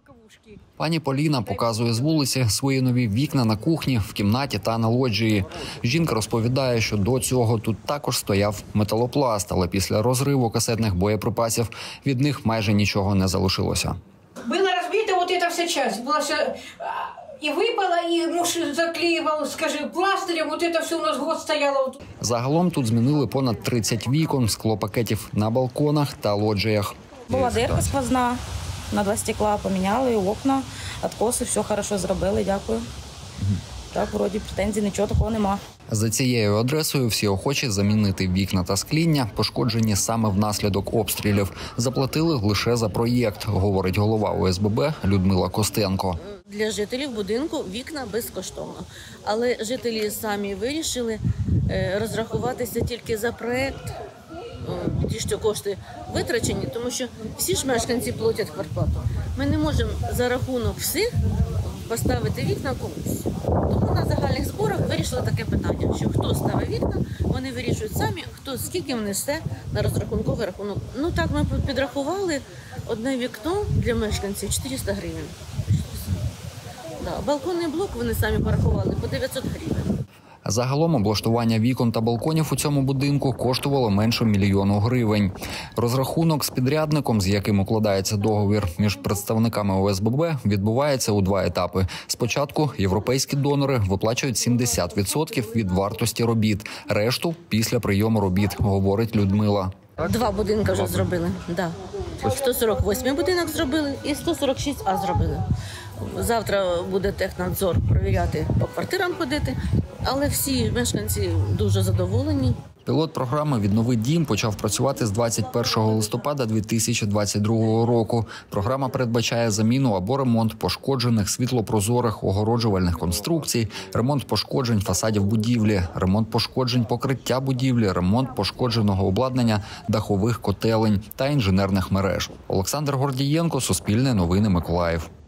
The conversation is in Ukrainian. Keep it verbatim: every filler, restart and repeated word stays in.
Пані Поліна показує з вулиці свої нові вікна на кухні, в кімнаті та на лоджії. Жінка розповідає, що до цього тут також стояв металопласт, але після розриву касетних боєприпасів від них майже нічого не залишилося. Була розбита вот эта вся часть, була вся... І випала, і муж заклеював, скажи, пластирем, вот это все у нас год стояло. Загалом тут змінили понад тридцять вікон, склопакетів на балконах та лоджіях. Була дирка сквозна, на два стекла поміняли, окна, откоси, все хорошо зробили, дякую. Так, вроді претензій, нічого такого нема. За цією адресою всі охочі замінити вікна та скління, пошкоджені саме внаслідок обстрілів, заплатили лише за проєкт, говорить голова О С Б Б Людмила Костенко. Для жителів будинку вікна безкоштовно, але жителі самі вирішили розрахуватися тільки за проєкт, ті, що кошти витрачені, тому що всі ж мешканці платять квартплату. Ми не можемо за рахунок всіх поставити вікна комусь. Тому на загальних зборах вирішили таке питання, що хто ставить вікна, вони вирішують самі, хто скільки внесе на розрахунковий рахунок. Ну так ми підрахували, одне вікно для мешканців чотириста гривень. Да, балконний блок вони самі порахували по дев'ятсот гривень. Загалом облаштування вікон та балконів у цьому будинку коштувало менше мільйону гривень. Розрахунок з підрядником, з яким укладається договір між представниками О С Б Б, відбувається у два етапи. Спочатку європейські донори виплачують сімдесят відсотків від вартості робіт, решту – після прийому робіт, говорить Людмила. Два будинки вже зробили, да. сто сорок восьмий будинок зробили і сто сорок шість А зробили. Завтра буде технадзор перевіряти, по квартирам ходити, але всі мешканці дуже задоволені. Пілот програми «Віднови дім» почав працювати з двадцять першого листопада дві тисячі двадцять другого року. Програма передбачає заміну або ремонт пошкоджених світлопрозорих огороджувальних конструкцій, ремонт пошкоджень фасадів будівлі, ремонт пошкоджень покриття будівлі, ремонт пошкодженого обладнання дахових котелень та інженерних мереж. Олександр Гордієнко, Суспільне новини, Миколаїв.